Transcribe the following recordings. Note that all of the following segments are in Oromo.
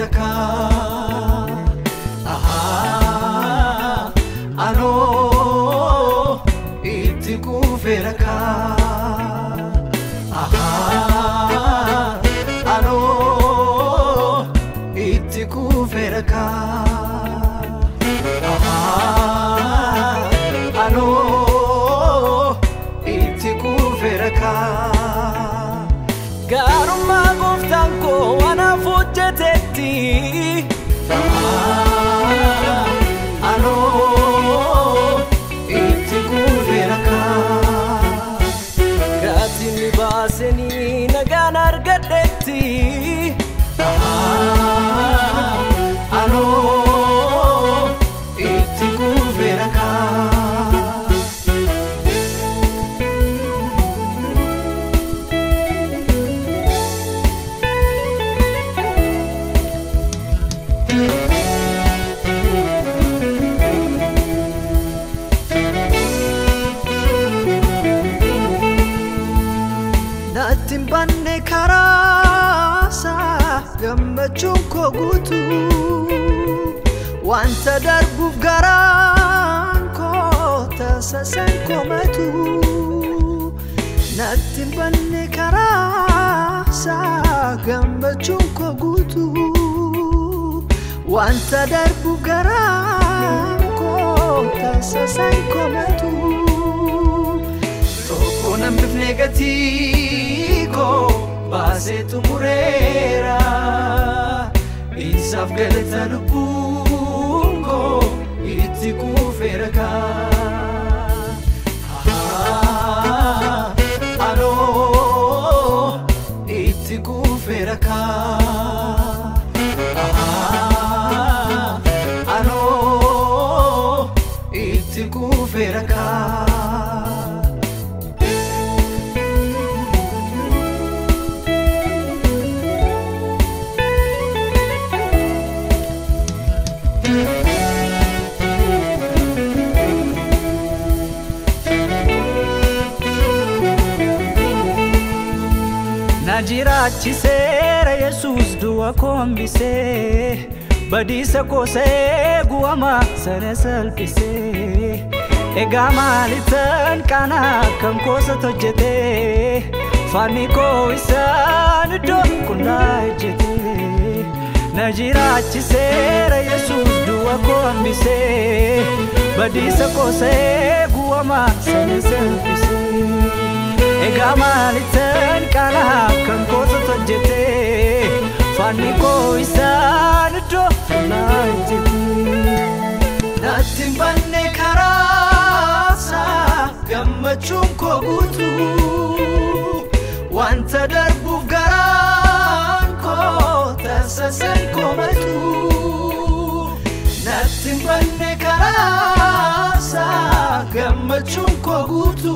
veraka aha ano itiku veraka aha ano itiku veraka aha ano itiku veraka garuma goftanko wana fujjetetti ano itiku veraka gatini baseni nagan argadetti ano itiku veraka Timbanne karasa gammachun ko gutu wanta darbuuf garaan ko tasasan komatu timbanne karasa gammachun ko gutu wanta darbuuf garaan ko tasasan komatu tokonam bifnegati basetu murera insaf galata lubungo itiku veraka ano itiku veraka ano itiku veraka Najirachi sera Jesus dua kombise badisa kose guama sare salpise ega malitan kana kan kosa tojete fani ko isan do kunajete Najirachi sera Jesus dua kombise badisa kose guama sare salpise ega malitan kana kan kosa tojete fani ko isan do kunajete timbanne karasa gammachun ko gutu wanta darbuuf garaan ko tasasan komatu timbanne karasa gammachun ko gutu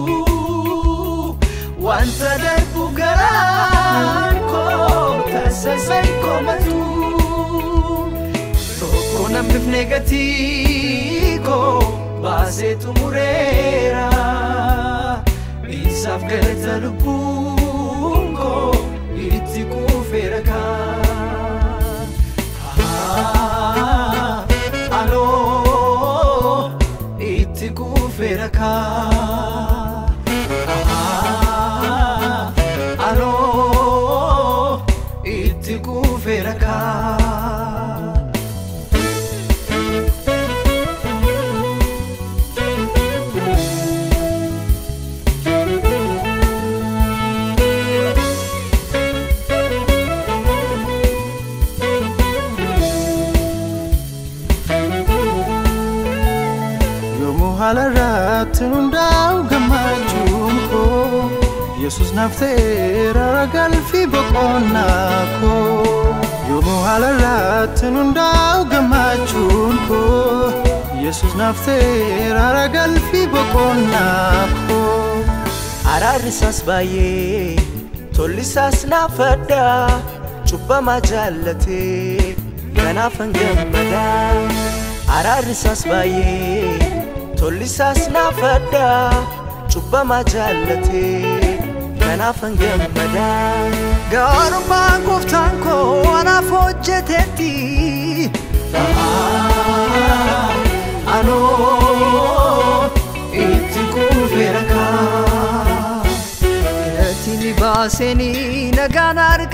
wanta darbuuf garaan ko tasasan komatu tokonam bifnegati basetu murera insaf galata lubungo itiku veraka ano itiku veraka ano itiku veraka Halatundau gamajunko Jesus naftera galfi boqonnako yomo halatundau gamajunko Jesus naftera galfi boqonnako ararisas baye tolisas nafada chuba majallate kanafan gamada ararisas baye tolisas nafada chuba majallate kanaafan gammada gaarummaan gooftaan koo anaaf hojjetetti anoo itti kuufeera kaa ittiin baasanii nagaan